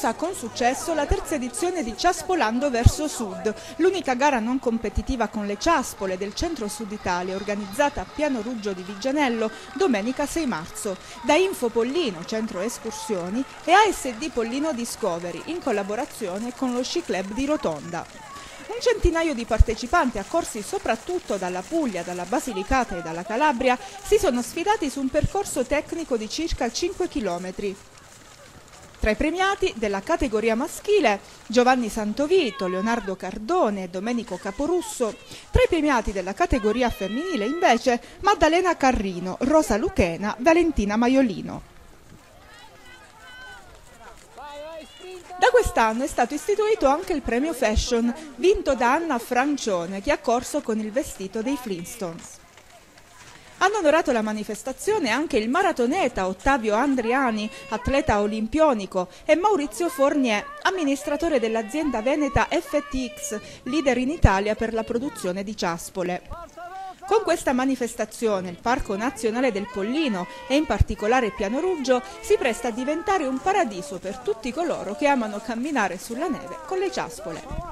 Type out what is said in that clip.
conclusa con successo la terza edizione di Ciaspolando verso Sud, l'unica gara non competitiva con le ciaspole del centro-sud Italia, organizzata a Piano Ruggio di Viggianello domenica 6 marzo, da Info Pollino, centro escursioni, e ASD Pollino Discovery, in collaborazione con lo Sci Club di Rotonda. Un centinaio di partecipanti, accorsi soprattutto dalla Puglia, dalla Basilicata e dalla Calabria, si sono sfidati su un percorso tecnico di circa 5 km. Tra i premiati della categoria maschile Giovanni Santovito, Leonardo Cardone e Domenico Caporusso. Tra i premiati della categoria femminile invece Maddalena Carrino, Rosa Luchena, Valentina Maiolino. Da quest'anno è stato istituito anche il premio Fashion, vinto da Anna Francione, che ha corso con il vestito dei Flintstones. Hanno onorato la manifestazione anche il maratoneta Ottavio Andriani, atleta olimpionico, e Maurizio Fournier, amministratore dell'azienda veneta FTX, leader in Italia per la produzione di ciaspole. Con questa manifestazione il Parco Nazionale del Pollino e in particolare Piano Ruggio si presta a diventare un paradiso per tutti coloro che amano camminare sulla neve con le ciaspole.